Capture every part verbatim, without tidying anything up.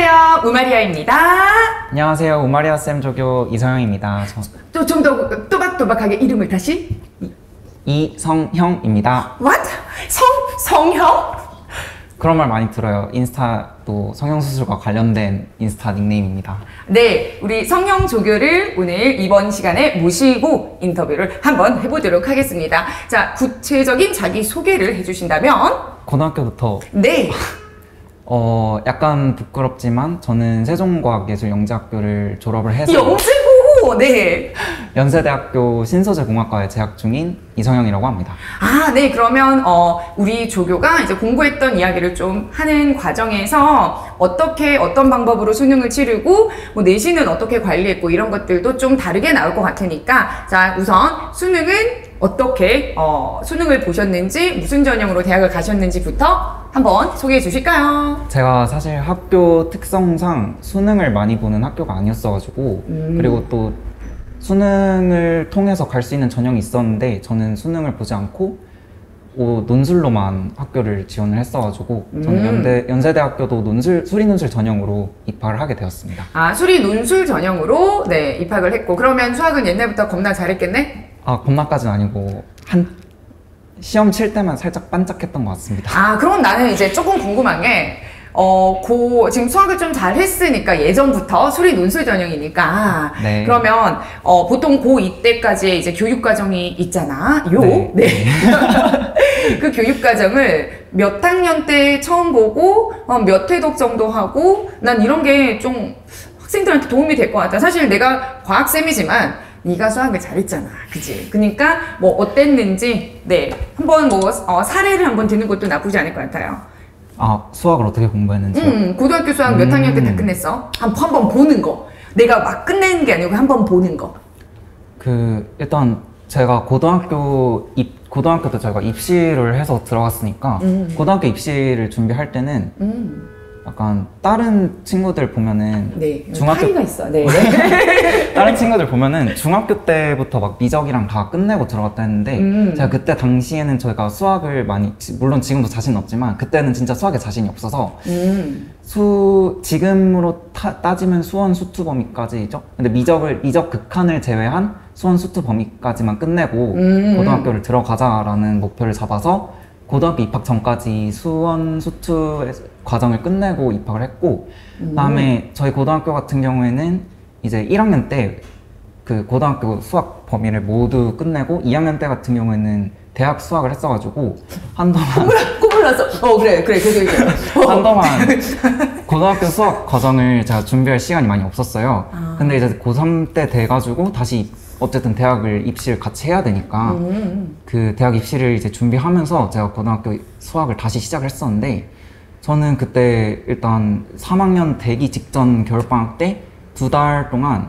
안녕하세요, 우마리아입니다. 안녕하세요, 우마리아 쌤 조교 이성형입니다. 또 좀 더 또박또박하게 이름을 다시. 이성형입니다. What? 성? 성형? 그런 말 많이 들어요. 인스타도 성형수술과 관련된 인스타 닉네임입니다. 네, 우리 성형 조교를 오늘 이번 시간에 모시고 인터뷰를 한번 해보도록 하겠습니다. 자, 구체적인 자기소개를 해주신다면? 고등학교부터 네. 어 약간 부끄럽지만 저는 세종과학예술영재학교를 졸업을 해서 영재고! 네. 연세대학교 신소재공학과에 재학 중인 이성형이라고 합니다. 아, 네. 그러면 어, 우리 조교가 이제 공부했던 이야기를 좀 하는 과정에서 어떻게 어떤 방법으로 수능을 치르고 뭐 내신은 어떻게 관리했고 이런 것들도 좀 다르게 나올 것 같으니까 자, 우선 수능은 어떻게 어, 수능을 보셨는지 무슨 전형으로 대학을 가셨는지부터 한번 소개해 주실까요? 제가 사실 학교 특성상 수능을 많이 보는 학교가 아니었어가지고 음. 그리고 또 수능을 통해서 갈 수 있는 전형이 있었는데 저는 수능을 보지 않고 오, 논술로만 학교를 지원을 했어가지고 저는 음. 연대, 연세대학교도 논술, 수리논술 전형으로 입학을 하게 되었습니다. 아, 수리 논술 전형으로 네 입학을 했고 그러면 수학은 옛날부터 겁나 잘했겠네? 아, 겁나까지는 아니고 한 시험 칠 때만 살짝 반짝했던 것 같습니다. 아, 그럼 나는 이제 조금 궁금한 게 어, 고, 지금 수학을 좀 잘 했으니까 예전부터 수리 논술 전형이니까. 네. 그러면, 어, 보통 고이 때까지의 이제 교육과정이 있잖아. 요. 네. 네. 그 교육과정을 몇 학년 때 처음 보고, 어, 몇 회독 정도 하고, 난 이런 게 좀 학생들한테 도움이 될 것 같아. 사실 내가 과학쌤이지만, 네가 수학을 잘했잖아. 그치? 그러니까, 뭐, 어땠는지, 네. 한번 뭐, 어, 사례를 한번 듣는 것도 나쁘지 않을 것 같아요. 아, 수학을 어떻게 공부했는지요? 음, 고등학교 수학 몇 음. 학년 때 다 끝냈어? 한, 한번 보는 거. 내가 막 끝내는 게 아니고 한번 보는 거. 그 일단 제가 고등학교 입 고등학교 때 제가 입시를 해서 들어갔으니까 음. 고등학교 입시를 준비할 때는 음, 약간 다른 친구들 보면은 네. 중학교- 차이가 있어. 네. 다른 친구들 보면은 중학교 때부터 막 미적이랑 다 끝내고 들어갔다 했는데 음. 제가 그때 당시에는 저희가 수학을 많이 지- 물론 지금도 자신 없지만 그때는 진짜 수학에 자신이 없어서 음, 수 지금으로 타- 따지면 수원 수투 범위까지죠. 근데 미적을 미적 극한을 제외한 수원 수투 범위까지만 끝내고 음. 고등학교를 들어가자라는 목표를 잡아서 고등학교 입학 전까지 수원 수투 과정을 끝내고 입학을 했고 그다음에 저희 고등학교 같은 경우에는 이제 일 학년 때 그 고등학교 수학 범위를 모두 끝내고 이 학년 때 같은 경우에는 대학 수학을 했어가지고 한동안 콧물 났어. 어, 그래, 그래, 그래, 그래. 어. 한동안 고등학교 수학 과정을 제가 준비할 시간이 많이 없었어요. 아. 근데 이제 고삼 때 돼가지고 다시 어쨌든 대학을 입시를 같이 해야 되니까 음, 그 대학 입시를 이제 준비하면서 제가 고등학교 수학을 다시 시작을 했었는데 저는 그때 일단 삼 학년 되기 직전 겨울방학 때 두 달 동안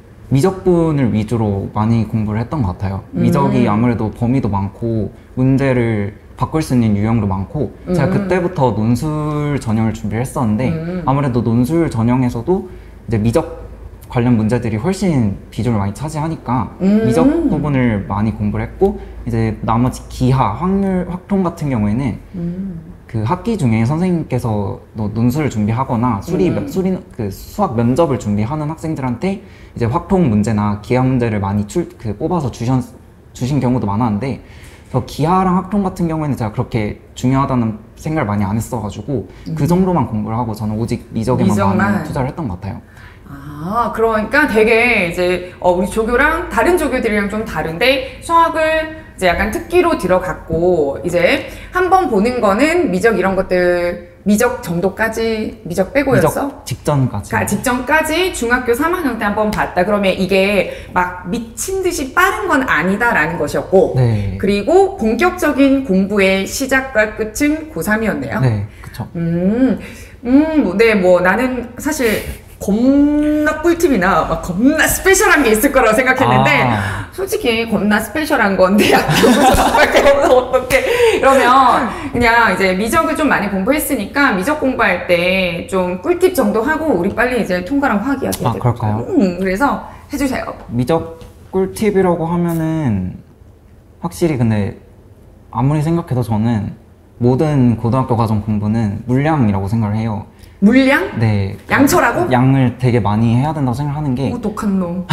미적분을 위주로 많이 공부를 했던 것 같아요. 미적이 음. 아무래도 범위도 많고 문제를 바꿀 수 있는 유형도 많고 제가 음. 그때부터 논술 전형을 준비를 했었는데 음. 아무래도 논술 전형에서도 이제 미적 관련 문제들이 훨씬 비중을 많이 차지하니까 음. 미적 부분을 많이 공부를 했고 이제 나머지 기하, 확률, 확통 같은 경우에는 음. 그 학기 중에 선생님께서 뭐 논술을 준비하거나 수리, 음. 수리 그 수학 면접을 준비하는 학생들한테 이제 확통 문제나 기하 문제를 많이 출, 그 뽑아서 주신, 주신 경우도 많았는데 그래서 기하랑 확통 같은 경우에는 제가 그렇게 중요하다는 생각을 많이 안 했어가지고 그 정도만 공부를 하고 저는 오직 미적에만 미적만. 많이 투자를 했던 것 같아요. 아, 그러니까 되게 이제 어, 우리 조교랑 다른 조교들이랑 좀 다른데 수학을 이제 약간 특기로 들어갔고 이제 한 번 보는 거는 미적 이런 것들 미적 정도까지 미적 빼고였어? 미적 직전까지. 가- 직전까지 중학교 삼 학년 때 한 번 봤다. 그러면 이게 막 미친 듯이 빠른 건 아니다라는 것이었고 네. 그리고 본격적인 공부의 시작과 끝은 고삼이었네요. 네, 그쵸. 음, 음, 뭐, 네, 뭐 나는 사실 겁나 꿀팁이나 막 겁나 스페셜한 게 있을 거라고 생각했는데 아. 솔직히 겁나 스페셜한 건 대학교 수학밖에 없어. 어떡해. 그러면 그냥 이제 미적을 좀 많이 공부했으니까 미적 공부할 때 좀 꿀팁 정도 하고 우리 빨리 이제 통과랑 화학 이야기 해야 아, 그럴까요? 음, 그래서 해주세요. 미적 꿀팁이라고 하면은 확실히 근데 아무리 생각해도 저는 모든 고등학교 과정 공부는 물량이라고 생각을 해요. 물량? 네. 양철하고? 양을 되게 많이 해야 된다고 생각하는 게 오, 독한 놈.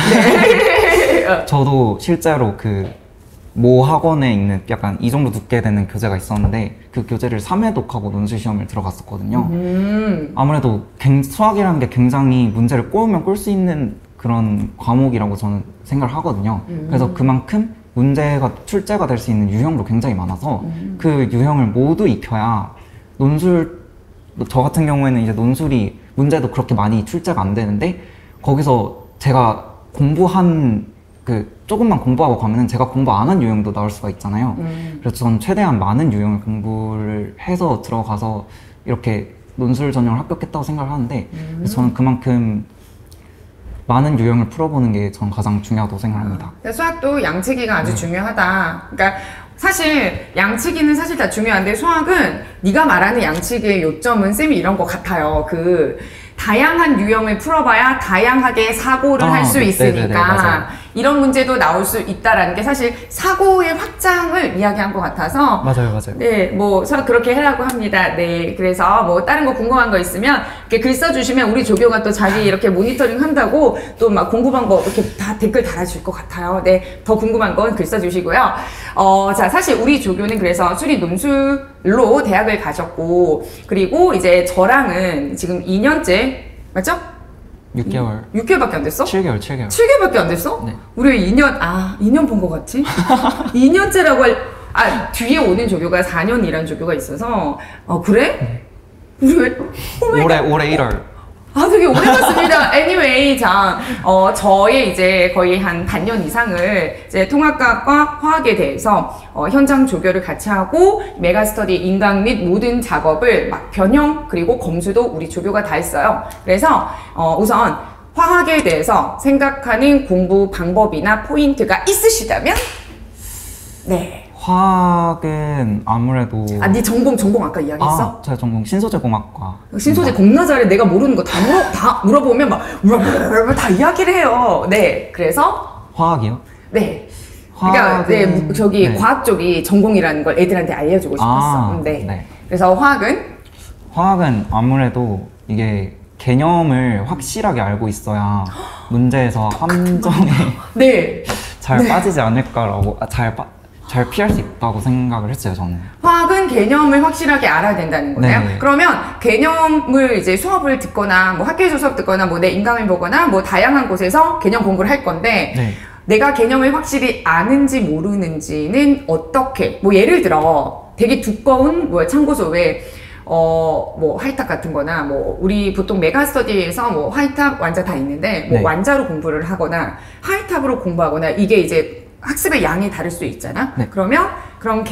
네. 저도 실제로 그 모 학원에 있는 약간 이 정도 두께 되는 교재가 있었는데 그 교재를 삼 회 독하고 논술 시험을 들어갔었거든요. 음. 아무래도 갱- 수학이라는 게 굉장히 문제를 꼬우면 꼴 수 있는 그런 과목이라고 저는 생각을 하거든요. 음. 그래서 그만큼 문제가 출제가 될 수 있는 유형도 굉장히 많아서 음. 그 유형을 모두 익혀야 논술, 저 같은 경우에는 이제 논술이 문제도 그렇게 많이 출제가 안 되는데 거기서 제가 공부한 그 조금만 공부하고 가면은 제가 공부 안 한 유형도 나올 수가 있잖아요. 음. 그래서 저는 최대한 많은 유형을 공부를 해서 들어가서 이렇게 논술 전형을 합격했다고 생각을 하는데 음. 그래서 저는 그만큼 많은 유형을 풀어보는 게 전 가장 중요하다고 생각합니다. 아, 수학도 양치기가 아주 네. 중요하다. 그러니까 사실 양치기는 사실 다 중요한데 수학은 네가 말하는 양치기의 요점은 쌤이 이런 것 같아요. 그 다양한 유형을 풀어봐야 다양하게 사고를 아, 할 수 네, 있으니까 네네네, 맞아요. 이런 문제도 나올 수 있다라는 게 사실 사고의 확장을 이야기한 것 같아서 맞아요, 맞아요. 네, 뭐 수학 그렇게 해라고 합니다. 네, 그래서 뭐 다른 거 궁금한 거 있으면 이렇게 글 써주시면 우리 조교가 또 자기 이렇게 모니터링 한다고 또 막 공부 방법 이렇게 다 댓글 달아줄 것 같아요. 네, 더 궁금한 건 글 써주시고요. 어, 자, 사실 우리 조교는 그래서 수리 논술로 대학을 가셨고 그리고 이제 저랑은 지금 이 년째 맞죠? 육 개월, 육 개월밖에 안 됐어? 칠 개월, 칠 개월. 칠 개월밖에 안 됐어? 네. 우리 이 년, 아, 이 년 본 것 같지? 이 년째라고 할, 아, 뒤에 오는 조교가 사 년이란 조교가 있어서, 어, 그래? 우리 왜, 오마이갓. 올해, 올해 일월. 아, 되게 오래 봤습니다. anyway, 자, 어, 저의 이제 거의 한 반년 이상을 이제 통합과학과 화학에 대해서 어, 현장 조교를 같이 하고 메가스터디 인강 및 모든 작업을 막 변형 그리고 검수도 우리 조교가 다 했어요. 그래서 어, 우선 화학에 대해서 생각하는 공부 방법이나 포인트가 있으시다면 네. 화학은 아무래도 아, 네 전공 전공 아까 이야기했어? 아, 제 전공 신소재공학과. 신소재 겁나 잘해. 내가 모르는 거 다 물어 다 물어보면 막 다 이야기를 해요. 네, 그래서 화학이요? 네. 그러니까 네, 화학은- 무- 저기 네. 과학 쪽이 전공이라는 걸 애들한테 알려주고 싶었어. 아, 음, 네. 네. 그래서 화학은 화학은 아무래도 이게 개념을 확실하게 알고 있어야 문제에서 함정에 네. 잘 네. 빠지지 않을까라고 아, 잘, 빠, 잘 피할 수 있다고 생각을 했어요, 저는. 화학은 개념을 확실하게 알아야 된다는 거예요. 네. 그러면 개념을 이제 수업을 듣거나 뭐 학교에서 수업 듣거나 뭐 내 인강을 보거나 뭐 다양한 곳에서 개념 공부를 할 건데 네. 내가 개념을 확실히 아는지 모르는지는 어떻게 뭐 예를 들어 되게 두꺼운 뭐 참고서 왜 어, 뭐, 하이탑 같은 거나, 뭐, 우리 보통 메가스터디에서 뭐, 하이탑, 완자 다 있는데, 뭐, 네. 완자로 공부를 하거나, 하이탑으로 공부하거나, 이게 이제 학습의 양이 다를 수 있잖아? 네. 그러면, 그런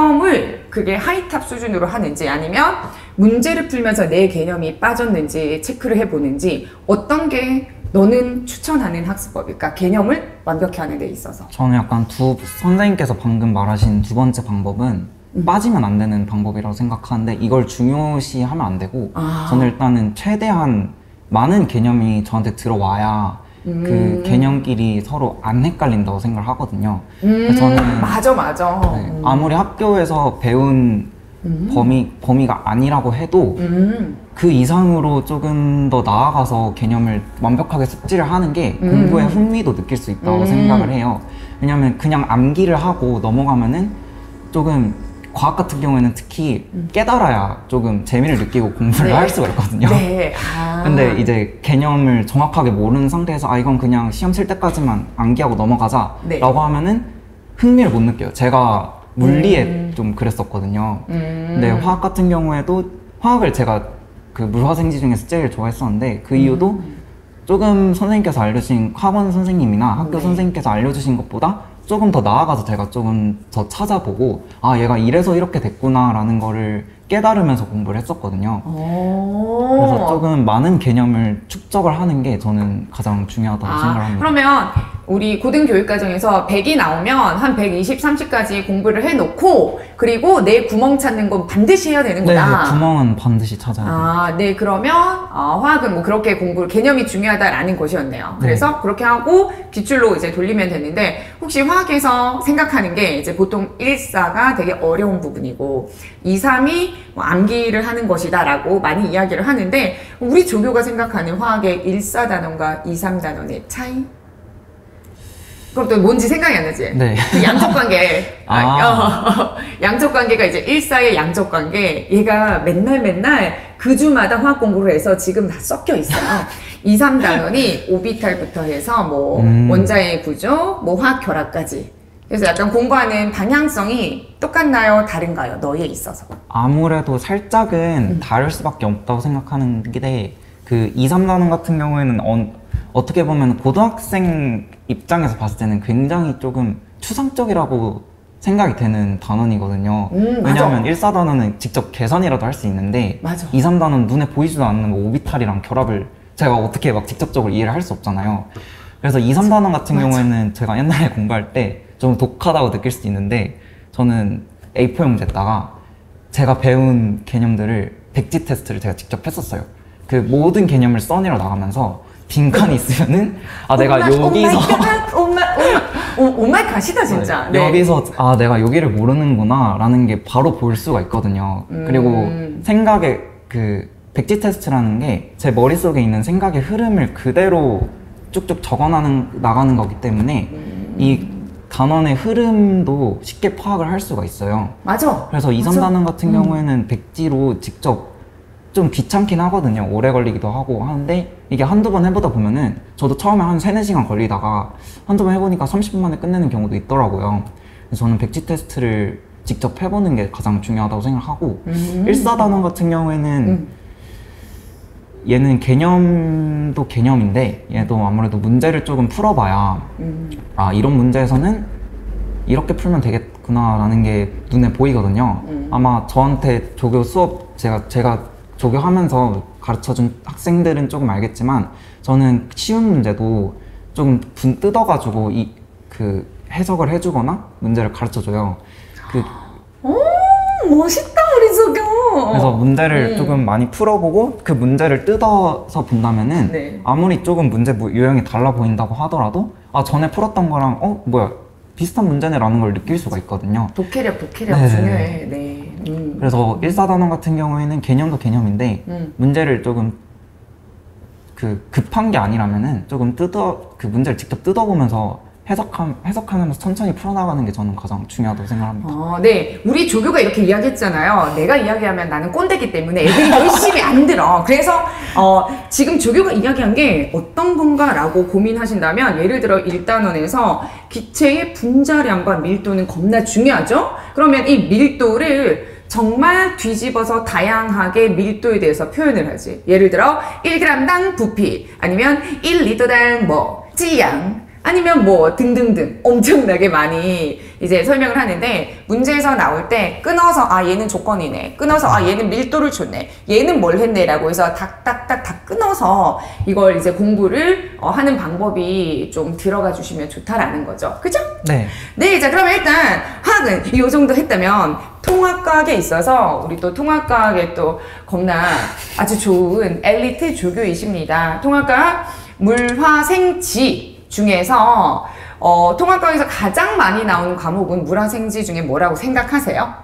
개념을 그게 하이탑 수준으로 하는지, 아니면 문제를 풀면서 내 개념이 빠졌는지 체크를 해보는지, 어떤 게 너는 추천하는 학습법일까? 개념을 완벽히 하는 데 있어서. 저는 약간 두, 선생님께서 방금 말하신 두 번째 방법은 음. 빠지면 안 되는 방법이라고 생각하는데 이걸 중요시하면 안 되고 아. 저는 일단은 최대한 많은 개념이 저한테 들어와야 음. 그 개념끼리 서로 안 헷갈린다고 생각을 하거든요. 음, 그래서 저는 맞아, 맞아. 네, 음. 아무리 학교에서 배운 음. 범위, 범위가 아니라고 해도 음. 그 이상으로 조금 더 나아가서 개념을 완벽하게 숙지를 하는 게 음. 공부에 흥미도 느낄 수 있다고 음. 생각을 해요. 왜냐면 그냥 암기를 하고 넘어가면은 조금 과학 같은 경우에는 특히 깨달아야 조금 재미를 느끼고 공부를 네. 할 수가 있거든요. 네. 아. 근데 이제 개념을 정확하게 모르는 상태에서 아 이건 그냥 시험 칠 때까지만 암기하고 넘어가자 네. 라고 하면은 흥미를 못 느껴요. 제가 물리에 음. 좀 그랬었거든요. 음. 근데 화학 같은 경우에도 화학을 제가 그 물화생지 중에서 제일 좋아했었는데 그 이유도 음. 조금 선생님께서 알려주신 학원 선생님이나 학교 네. 선생님께서 알려주신 것보다 조금 더 나아가서 제가 조금 더 찾아보고 아 얘가 이래서 이렇게 됐구나 라는 거를 깨달으면서 공부를 했었거든요. 오. 그래서 조금 많은 개념을 축적을 하는 게 저는 가장 중요하다고 아, 생각합니다. 그러면 우리 고등교육과정에서 백이 나오면 한 백이십, 삼십까지 공부를 해놓고 그리고 내 구멍 찾는 건 반드시 해야 되는 네, 거다. 구멍은 반드시 찾아야 돼요. 아, 네. 그러면 어, 화학은 뭐 그렇게 공부 개념이 중요하다라는 것이었네요. 그래서 네. 그렇게 하고 기출로 이제 돌리면 되는데 혹시 화학에서 생각하는 게 이제 보통 일, 사가 되게 어려운 부분이고 이, 삼이 뭐 암기를 하는 것이다라고 많이 이야기를 하는데 우리 조교가 생각하는 화학의 일, 사 단원과 이, 삼 단원의 차이? 그럼 또 뭔지 생각이 안 나지? 네. 그 양적 관계. 아. 어, 양적 관계가 이제 일, 사의 양적 관계. 얘가 맨날 맨날 그 주마다 화학 공부를 해서 지금 다 섞여 있어요. 이, 삼 단원이 오비탈부터 해서 뭐 음. 원자의 구조, 뭐 화학 결합까지. 그래서 약간 공부하는 방향성이 똑같나요? 다른가요? 너에 있어서. 아무래도 살짝은 음. 다를 수밖에 없다고 생각하는 게 그 이, 삼 단원 같은 경우에는 어, 어떻게 보면 고등학생 입장에서 봤을 때는 굉장히 조금 추상적이라고 생각이 되는 단원이거든요. 음, 맞아. 왜냐하면 일, 사 단원은 직접 계산이라도 할 수 있는데 맞아. 이, 삼 단원은 눈에 보이지도 않는 뭐 오비탈이랑 결합을 제가 어떻게 막 직접적으로 이해를 할 수 없잖아요. 그래서 이, 삼 단원 같은 맞아. 경우에는 제가 옛날에 공부할 때 좀 독하다고 느낄 수도 있는데 저는 에이 사 용지에다가 제가 배운 개념들을 백지 테스트를 제가 직접 했었어요. 그 모든 개념을 써내려 나가면서 빈칸이 있으면은 아 내가 여기서 오마이 갓이다 진짜. 네, 네. 여기서 아 내가 여기를 모르는구나 라는 게 바로 볼 수가 있거든요. 음. 그리고 생각의 그 백지 테스트라는 게 제 머릿속에 있는 생각의 흐름을 그대로 쭉쭉 적어나가는 나가는 거기 때문에 음. 이 단원의 흐름도 쉽게 파악을 할 수가 있어요. 맞아. 그래서 이, 삼 맞아. 단원 같은 음. 경우에는 백지로 직접 좀 귀찮긴 하거든요. 오래 걸리기도 하고 하는데 이게 한두 번 해보다 보면은 저도 처음에 한 세네 시간 걸리다가 한두 번 해보니까 삼십 분 만에 끝내는 경우도 있더라고요. 그래서 저는 백지 테스트를 직접 해보는 게 가장 중요하다고 생각하고 음. 일, 사 단원 같은 경우에는 음. 얘는 개념도 개념인데 얘도 아무래도 문제를 조금 풀어봐야 음. 아 이런 문제에서는 이렇게 풀면 되겠구나 라는 게 눈에 보이거든요. 음. 아마 저한테 조교 수업 제가 제가 조교하면서 가르쳐준 학생들은 조금 알겠지만 저는 쉬운 문제도 조금 분 뜯어가지고 이 그 해석을 해주거나 문제를 가르쳐줘요. 그 오, 멋있다 우리 조교. 그래서 문제를 음. 조금 많이 풀어보고 그 문제를 뜯어서 본다면은 네. 아무리 조금 문제 무- 유형이 달라 보인다고 하더라도 아 전에 풀었던 거랑 어 뭐야 비슷한 문제네라는 걸 느낄 수가 있거든요. 독해력 독해력 네. 중요해. 네. 음. 그래서 일, 사 단원 같은 경우에는 개념도 개념인데 음. 문제를 조금 그 급한 게 아니라면은 조금 뜯어 그 문제를 직접 뜯어보면서 해석함, 해석하면서 천천히 풀어나가는 게 저는 가장 중요하다고 생각합니다. 어, 네. 우리 조교가 이렇게 이야기했잖아요. 내가 이야기하면 나는 꼰대기 때문에 애들이 열심히 안 들어. 그래서, 어, 지금 조교가 이야기한 게 어떤 건가라고 고민하신다면, 예를 들어 일 단원에서 기체의 분자량과 밀도는 겁나 중요하죠? 그러면 이 밀도를 정말 뒤집어서 다양하게 밀도에 대해서 표현을 하지. 예를 들어, 일 그램당 부피, 아니면 일 리터당 뭐, 찌양, 아니면 뭐 등등등 엄청나게 많이 이제 설명을 하는데 문제에서 나올 때 끊어서 아 얘는 조건이네, 끊어서 아 얘는 밀도를 줬네, 얘는 뭘 했네 라고 해서 닥닥닥 다 끊어서 이걸 이제 공부를 어, 하는 방법이 좀 들어가 주시면 좋다라는 거죠. 그죠? 네. 네, 자 그러면 일단 화학은 이 정도 했다면 통합과학에 있어서 우리 또 통합과학에 또 겁나 아주 좋은 엘리트 조교이십니다. 통합과학 물화생지 중에서 어, 통합과학에서 가장 많이 나오는 과목은 물화생지 중에 뭐라고 생각하세요?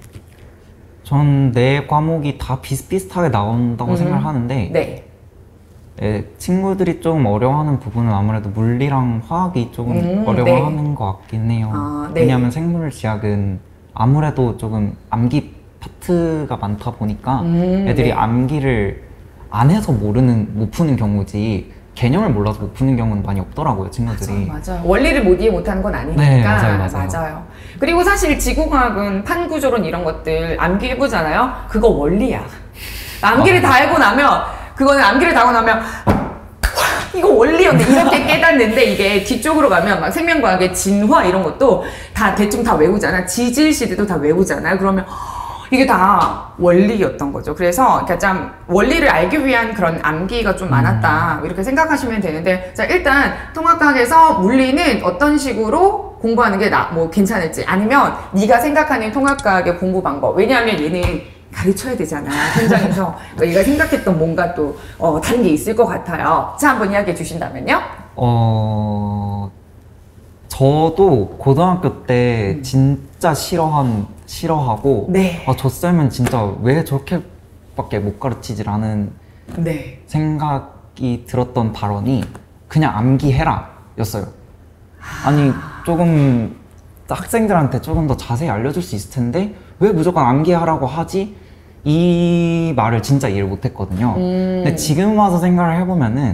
전 네 과목이 다 비슷비슷하게 나온다고 음. 생각을 하는데 네. 예, 친구들이 조금 어려워하는 부분은 아무래도 물리랑 화학이 조금 음, 어려워하는 것 같긴 해요. 아, 네. 왜냐하면 생물지학은 아무래도 조금 암기 파트가 많다 보니까 음, 애들이 네. 암기를 안 해서 모르는 못 푸는 경우지 개념을 몰라서 못 푸는 경우는 많이 없더라고요, 친구들이. 맞아, 맞아. 원리를 못 이해 못하는 건 아니니까. 네, 맞아요, 맞아요. 맞아요. 그리고 사실 지구과학은 판구조론 이런 것들 암기해보잖아요. 그거 원리야. 암기를 아. 다 하고 나면 그거는 암기를 다 하고 나면 이거 원리였네 이렇게 깨닫는데 이게 뒤쪽으로 가면 막 생명과학의 진화 이런 것도 다 대충 다 외우잖아. 지질시대도 다 외우잖아요. 그러면 이게 다 원리였던 거죠. 그래서 그러니까 좀 원리를 알기 위한 그런 암기가 좀 많았다 음. 이렇게 생각하시면 되는데, 자 일단 통합과학에서 물리는 어떤 식으로 공부하는 게 나 뭐 괜찮을지, 아니면 네가 생각하는 통합과학의 공부 방법, 왜냐하면 얘는 가르쳐야 되잖아 현장에서. 얘가 생각했던 뭔가 또 어, 다른 게 있을 것 같아요. 자 한번 이야기해 주신다면요. 어, 저도 고등학교 때 음. 진짜 싫어한, 싫어하고, 네. 아, 저 쌤은 진짜 왜 저렇게밖에 못 가르치지라는 네. 생각이 들었던 발언이 그냥 암기해라 였어요. 아니, 조금 학생들한테 조금 더 자세히 알려줄 수 있을 텐데 왜 무조건 암기하라고 하지? 이 말을 진짜 이해를 못 했거든요. 음. 근데 지금 와서 생각을 해보면은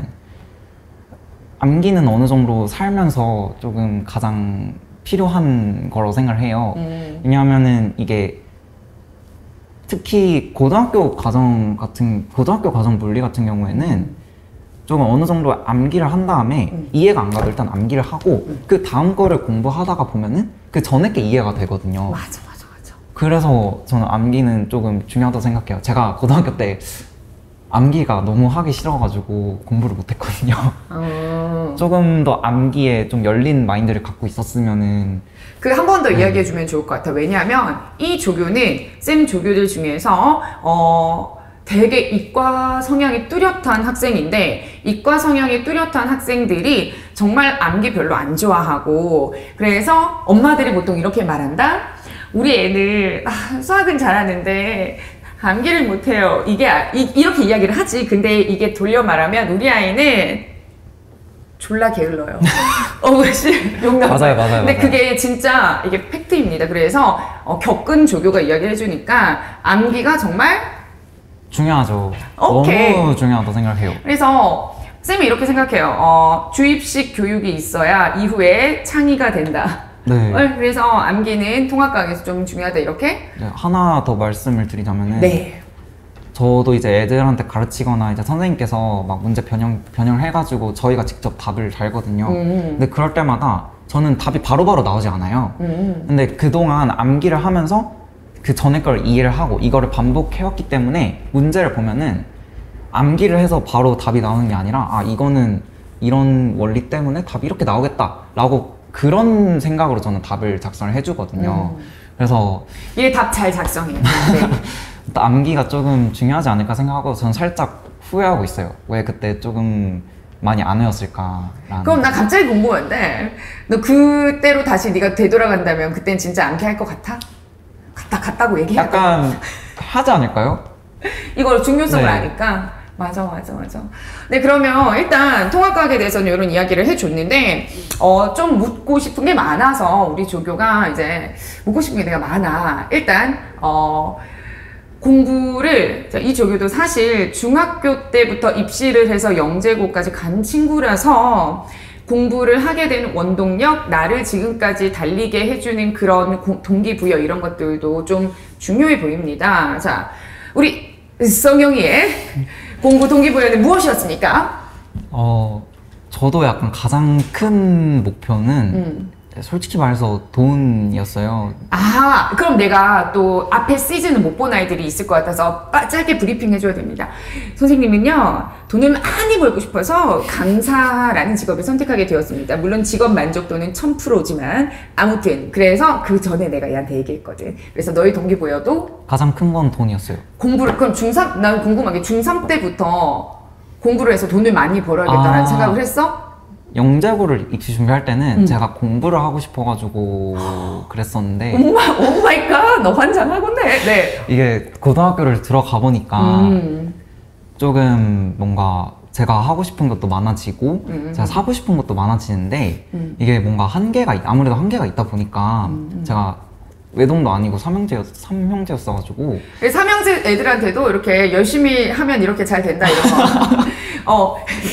암기는 어느 정도 살면서 조금 가장 필요한 거라고 생각을 해요. 음. 왜냐하면은 이게 특히 고등학교 과정 같은, 고등학교 과정 물리 같은 경우에는 조금 어느 정도 암기를 한 다음에 음. 이해가 안 가도 일단 암기를 하고 음. 그 다음 거를 공부하다가 보면은 그 전에 게 이해가 되거든요. 맞아 맞아 맞아. 그래서 저는 암기는 조금 중요하다고 생각해요. 제가 고등학교 때 암기가 너무 하기 싫어가지고 공부를 못했거든요. 어. 조금 더 암기에 좀 열린 마인드를 갖고 있었으면은. 그 한 번 더 네. 이야기해주면 좋을 것 같아요. 왜냐하면 이 조교는 쌤 조교들 중에서 어 되게 이과 성향이 뚜렷한 학생인데, 이과 성향이 뚜렷한 학생들이 정말 암기 별로 안 좋아하고, 그래서 엄마들이 보통 이렇게 말한다. 우리 애들 아, 수학은 잘하는데 암기를 못해요. 이게 아- 이, 이렇게 이야기를 하지. 근데 이게 돌려 말하면 우리 아이는 졸라 게을러요. 어, 혹시 용납? 맞아요, 맞아요, 근데 맞아요. 그게 진짜 이게 팩트입니다. 그래서 어, 겪은 조교가 이야기를 해주니까 암기가 정말 중요하죠. 오케이. 너무 중요하다고 생각해요. 그래서 쌤이 이렇게 생각해요. 어, 주입식 교육이 있어야 이후에 창의가 된다. 네. 어, 그래서 암기는 통합과학에서 좀 중요하다 이렇게. 네, 하나 더 말씀을 드리자면은 네. 저도 이제 애들한테 가르치거나 이제 선생님께서 막 문제 변형, 변형을 해가지고 저희가 직접 답을 달거든요. 음. 근데 그럴 때마다 저는 답이 바로바로 나오지 않아요. 음. 근데 그동안 암기를 하면서 그 전에 걸 이해를 하고 이거를 반복해왔기 때문에 문제를 보면은 암기를 해서 바로 답이 나오는 게 아니라 아 이거는 이런 원리 때문에 답이 이렇게 나오겠다 라고 그런 생각으로 저는 답을 작성을 해주거든요. 음. 그래서 얘 답 잘 작성해요. 네. 암기가 조금 중요하지 않을까 생각하고 저는 살짝 후회하고 있어요. 왜 그때 조금 많이 안 외웠을까라는. 그럼 나 갑자기 궁금한데, 너 그때로 다시 네가 되돌아간다면 그땐 진짜 암기할 것 같아? 같다 같다고 얘기해. 약간 하지 않을까요? 이걸 중요성을 네. 아니까. 맞아 맞아 맞아. 네, 그러면 일단 통합과학에 대해서는 이런 이야기를 해줬는데 어, 좀 묻고 싶은 게 많아서 우리 조교가 이제 묻고 싶은 게 내가 많아. 일단 어, 공부를, 이 조교도 사실 중학교 때부터 입시를 해서 영재고까지 간 친구라서 공부를 하게 된 원동력, 나를 지금까지 달리게 해주는 그런 고- 동기부여 이런 것들도 좀 중요해 보입니다. 자, 우리 성영이의 공부 동기부여는 무엇이었습니까? 어, 저도 약간 가장 큰 목표는 음. 솔직히 말해서 돈이었어요. 아, 그럼 내가 또 앞에 시즌을 못 본 아이들이 있을 것 같아서 빠- 짧게 브리핑 해줘야 됩니다. 선생님은요, 돈을 많이 벌고 싶어서 강사라는 직업을 선택하게 되었습니다. 물론 직업 만족도는 천 퍼센트지만 아무튼 그래서 그 전에 내가 얘한테 얘기했거든. 그래서 너희 동기부여도 가장 큰 건 돈이었어요. 공부를, 그럼 중삼, 난 궁금한 게 중삼 때부터 공부를 해서 돈을 많이 벌어야겠다라는 아. 생각을 했어? 영재고를 입시 준비할 때는 음. 제가 공부를 하고 싶어가지고 그랬었는데 오마, 오마이갓, 너 환장하겠네. 네. 이게 고등학교를 들어가 보니까 음. 조금 뭔가 제가 하고 싶은 것도 많아지고 음. 제가 사고 싶은 것도 많아지는데 음. 이게 뭔가 한계가 있- 아무래도 한계가 있다 보니까 음. 제가 외동도 아니고 삼형제였, 삼형제였어가지고 삼형제 애들한테도 이렇게 열심히 하면 이렇게 잘 된다 이런 거. 어.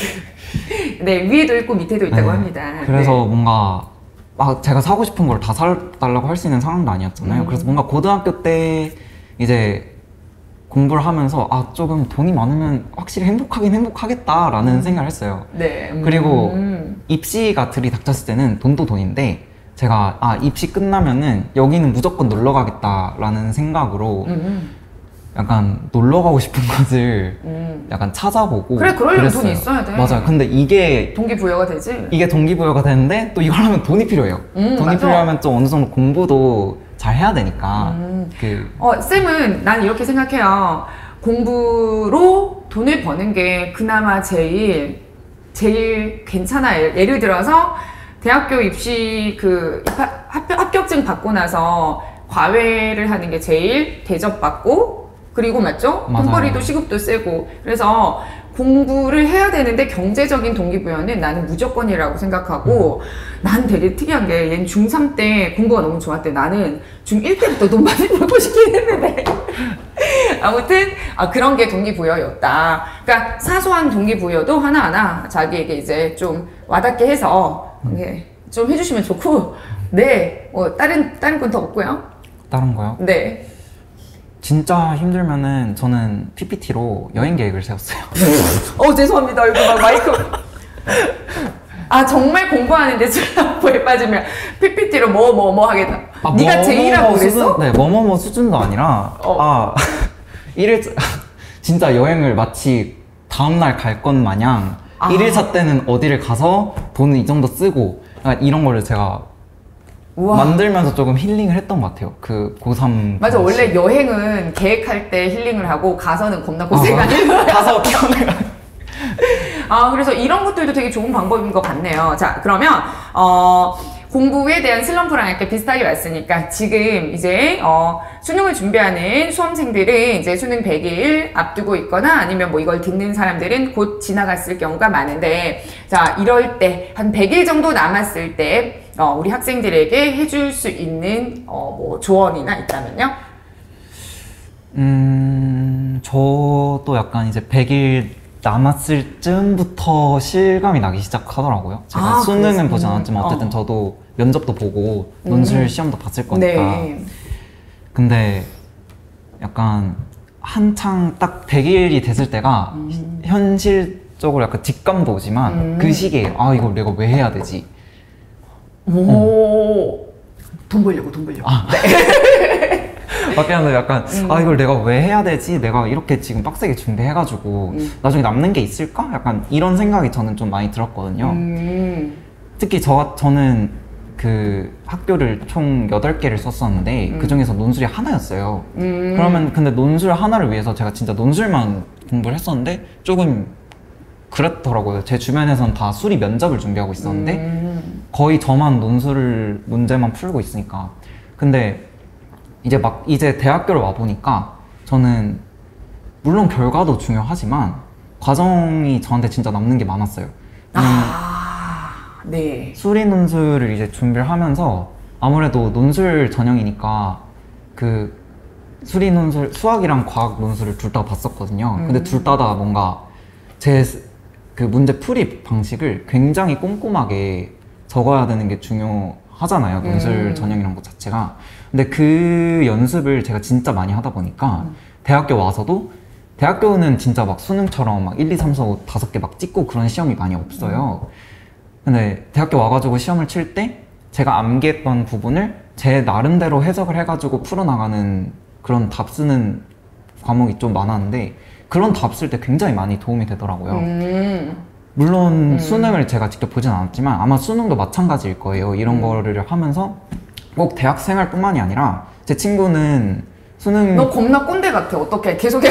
네, 위에도 있고 밑에도 있다고 네. 합니다. 그래서 네. 뭔가 막 제가 사고 싶은 걸 다 사달라고 할 수 있는 상황도 아니었잖아요. 음. 그래서 뭔가 고등학교 때 이제 공부를 하면서 아 조금 돈이 많으면 확실히 행복하긴 행복하겠다라는 생각을 했어요. 네. 음. 그리고 입시가 들이닥쳤을 때는 돈도 돈인데 제가 아 입시 끝나면은 여기는 무조건 놀러 가겠다라는 생각으로 음, 약간 놀러 가고 싶은 곳을 음. 약간 찾아보고 그래, 그러려면 그랬어요. 돈이 있어야 돼. 맞아요. 근데 이게 동기부여가 되지. 이게 동기부여가 되는데 또 이걸 하면 돈이 필요해요. 음, 돈이 맞아. 필요하면 좀 어느 정도 공부도 잘 해야 되니까 음. 그 어, 쌤은 난 이렇게 생각해요. 공부로 돈을 버는 게 그나마 제일, 제일 괜찮아요. 예를 들어서 대학교 입시 그 입학, 합격, 합격증 받고 나서 과외를 하는 게 제일 대접받고 그리고 맞죠? 맞아요. 돈벌이도 시급도 세고 그래서 공부를 해야 되는데 경제적인 동기부여는 나는 무조건이라고 생각하고 음. 난 되게 특이한 게 얘는 중삼 때 공부가 너무 좋았대. 나는 중일 때부터 돈 많이 벌고 싶긴 했는데 아무튼 아, 그런 게 동기부여였다. 그러니까 사소한 동기부여도 하나하나 자기에게 이제 좀 와닿게 해서 네, 좀 해주시면 좋고 네, 뭐 다른 다른 건 더 없고요. 다른 거요? 네. 진짜 힘들면은 저는 피피티로 여행 계획을 세웠어요. 어 죄송합니다. 이거 막 마이크. 아 정말 공부하는데 슬럼프에 빠지면 피피티로 뭐 뭐 뭐 하겠다. 아, 네가 뭐뭐뭐 제이라고 그랬어? 수준, 네, 뭐뭐뭐 수준도 아니라 어. 아 일일 진짜 여행을 마치 다음날 갈 것 마냥 아. 일 일차 때는 어디를 가서 돈을 이 정도 쓰고 약간 이런 거를 제가 우와. 만들면서 조금 힐링을 했던 것 같아요. 그 고삼 맞아. 당시. 원래 여행은 계획할 때 힐링을 하고 가서는 겁나 아, 고생하는 거야. 가서 편해. 아, 그래서 이런 것들도 되게 좋은 방법인 것 같네요. 자, 그러면, 어, 공부에 대한 슬럼프랑 이렇게 비슷하게 왔으니까 지금 이제, 어, 수능을 준비하는 수험생들은 이제 수능 백 일 앞두고 있거나 아니면 뭐 이걸 듣는 사람들은 곧 지나갔을 경우가 많은데, 자, 이럴 때, 한 백 일 정도 남았을 때, 어, 우리 학생들에게 해줄 수 있는, 어, 뭐 조언이나 있다면요? 음, 저도 약간 이제 백 일 남았을 쯤부터 실감이 나기 시작하더라고요. 제가 아, 수능은 그랬어. 보진 않았지만 음, 어쨌든 어. 저도 면접도 보고 논술 음. 시험도 봤을 거니까. 네. 근데 약간 한창 딱 백 일이 됐을 때가 음. 현실적으로 약간 직감도 오지만 음. 그 시기에 아 이걸 내가 왜 해야 되지? 오, 돈 벌려고, 돈 벌려고. 아. 밖에는 약간 음. 아 이걸 내가 왜 해야 되지? 내가 이렇게 지금 빡세게 준비해가지고 음. 나중에 남는 게 있을까? 약간 이런 생각이 저는 좀 많이 들었거든요. 음. 특히 저, 저는 그 학교를 총 여덟 개를 썼었는데 음. 그 중에서 논술이 하나였어요. 음. 그러면 근데 논술 하나를 위해서 제가 진짜 논술만 공부를 했었는데 조금 그렇더라고요. 제 주변에선 다 수리 면접을 준비하고 있었는데 음. 거의 저만 논술 문제만 풀고 있으니까. 근데 이제 막 이제 대학교를 와 보니까 저는 물론 결과도 중요하지만 과정이 저한테 진짜 남는 게 많았어요. 왜냐면 아, 네. 수리 논술을 이제 준비를 하면서 아무래도 논술 전형이니까 그 수리 논술, 수학이랑 과학 논술을 둘 다 봤었거든요. 근데 음. 둘 다 다 뭔가 제 그 문제 풀이 방식을 굉장히 꼼꼼하게 적어야 되는 게 중요하잖아요. 논술 음. 전형이란 것 자체가. 근데 그 연습을 제가 진짜 많이 하다 보니까 음. 대학교 와서도 대학교는 진짜 막 수능처럼 막 일, 이, 삼, 사, 오 다섯 개 막 찍고 그런 시험이 많이 없어요. 근데 대학교 와가지고 시험을 칠 때 제가 암기했던 부분을 제 나름대로 해석을 해가지고 풀어나가는 그런 답 쓰는 과목이 좀 많았는데 그런 답 쓸 때 굉장히 많이 도움이 되더라고요. 음. 물론 음. 수능을 제가 직접 보진 않았지만 아마 수능도 마찬가지일 거예요. 이런 음. 거를 하면서 꼭 대학생활 뿐만이 아니라 제 친구는 수능 너 겁나 꼰대 같아. 어떡해. 계속해.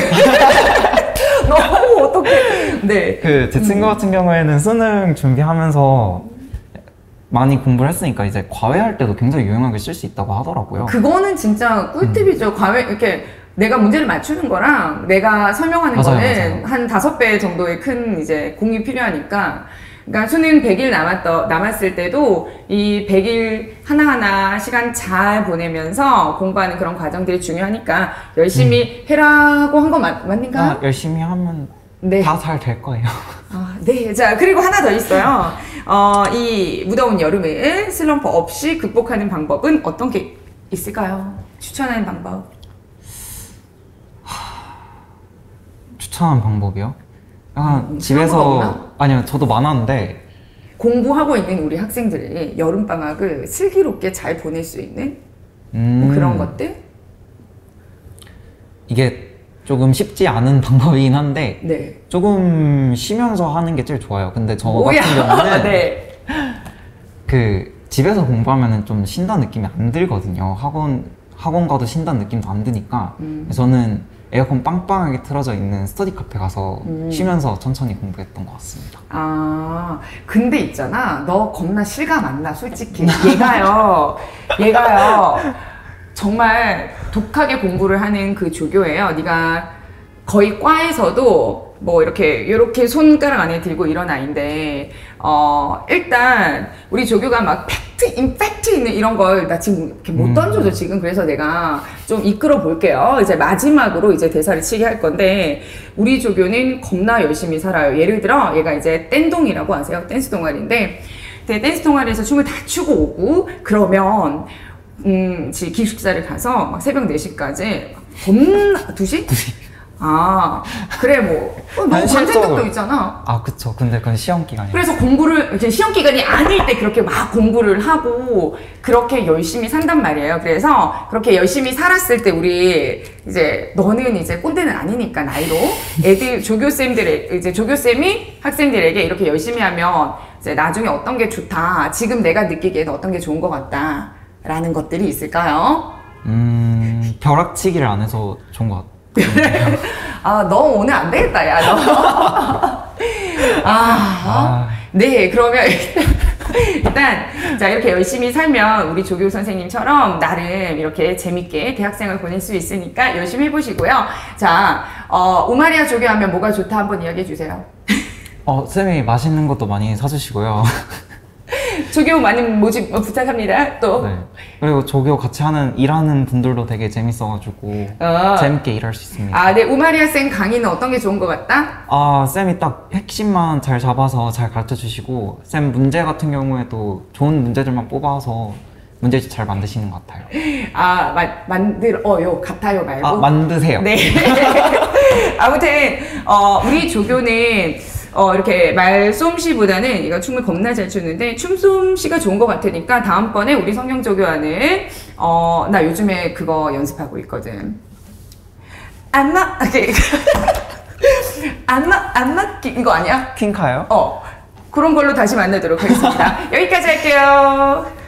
너무 어떡해. 네. 그 제 친구 같은 경우에는 수능 준비하면서 많이 공부를 했으니까 이제 과외할 때도 굉장히 유용하게 쓸 수 있다고 하더라고요. 그거는 진짜 꿀팁이죠. 음. 과외, 이렇게 내가 문제를 맞추는 거랑 내가 설명하는 맞아요, 거는 맞아요. 한 다섯 배 정도의 큰 이제 공이 필요하니까. 그러니까 수능 백 일 남았더, 남았을 때도 이 백 일 하나하나 시간 잘 보내면서 공부하는 그런 과정들이 중요하니까 열심히 해라고 한 거 맞는가요? 아, 열심히 하면 네. 다 잘 될 거예요. 아, 네. 자, 그리고 하나 더 있어요. 어, 이 무더운 여름을 슬럼프 없이 극복하는 방법은 어떤 게 있을까요? 추천하는 방법. 추천한 방법이요? 약간 음, 집에서 생각보다 없나? 아니요 저도 많았는데 공부하고 있는 우리 학생들이 여름방학을 슬기롭게 잘 보낼 수 있는 음, 뭐 그런 것들? 이게 조금 쉽지 않은 방법이긴 한데 네. 조금 쉬면서 하는 게 제일 좋아요. 근데 저 오야. 같은 경우는 네. 그 집에서 공부하면은 좀 쉰다는 느낌이 안 들거든요. 학원 학원 가도 쉰다는 느낌도 안 드니까 음. 저는 에어컨 빵빵하게 틀어져 있는 스터디 카페 가서 음. 쉬면서 천천히 공부했던 것 같습니다. 아, 근데 있잖아. 너 겁나 실감 안 나, 솔직히. 얘가요, 얘가요, 정말 독하게 공부를 하는 그 조교예요. 네가 거의 과에서도 뭐 이렇게, 이렇게 손가락 안에 들고 이런 아이인데, 어, 일단, 우리 조교가 막 팩트, 임팩트 있는 이런 걸 나 지금 이렇게 못 음. 던져줘, 지금. 그래서 내가 좀 이끌어 볼게요. 이제 마지막으로 이제 대사를 치게 할 건데, 우리 조교는 겁나 열심히 살아요. 예를 들어, 얘가 이제 댄동이라고 아세요? 댄스 동아리인데, 근데 댄스 동아리에서 춤을 다 추고 오고, 그러면, 음, 지 기숙사를 가서 막 새벽 네 시까지, 겁나, 두 시? 두 시. 아, 그래, 뭐. 어, 너 현실적으로. 관제격도 있잖아. 아 그쵸. 근데 그건 시험 기간이에요. 그래서 공부를, 이렇게 시험 기간이 아닐 때 그렇게 막 공부를 하고, 그렇게 열심히 산단 말이에요. 그래서 그렇게 열심히 살았을 때 우리, 이제, 너는 이제 꼰대는 아니니까, 나이로. 애들, 조교쌤들의, 이제 조교쌤이 학생들에게 이렇게 열심히 하면, 이제 나중에 어떤 게 좋다. 지금 내가 느끼기에는 어떤 게 좋은 것 같다. 라는 것들이 있을까요? 음 벼락치기를 안 해서 좋은 것 같아요. 아, 너 오늘 안 되겠다, 야, 너. 아, 아. 네, 그러면 일단, 자, 이렇게 열심히 살면 우리 조교 선생님처럼 나름 이렇게 재밌게 대학생을 보낼 수 있으니까 열심히 해보시고요. 자, 어, 우마리아 조교 하면 뭐가 좋다 한번 이야기해 주세요. 어 쌤이 맛있는 것도 많이 사주시고요. 조교 많은 모집 부탁합니다. 또. 네. 그리고 조교 같이 하는 일하는 분들도 되게 재밌어가지고 어. 재밌게 일할 수 있습니다. 아, 네, 우마리아 쌤 강의는 어떤 게 좋은 것 같다? 아, 쌤이 딱 핵심만 잘 잡아서 잘 가르쳐 주시고, 쌤 문제 같은 경우에도 좋은 문제들만 뽑아서 문제집 잘 만드시는 것 같아요. 아, 마, 만들어요. 같아요 말고. 아, 만드세요. 네. 아무튼, 어, 우리 조교는, 어, 이렇게 말솜씨보다는 이거 춤을 겁나 잘 추는데, 춤솜씨가 좋은 것 같으니까 다음번에 우리 성경조교와는, 어, 나 요즘에 그거 연습하고 있거든. 안마, 안마, 안마, 이거 아니야? 퀸카요? 어, 그런 걸로 다시 만나도록 하겠습니다. 여기까지 할게요.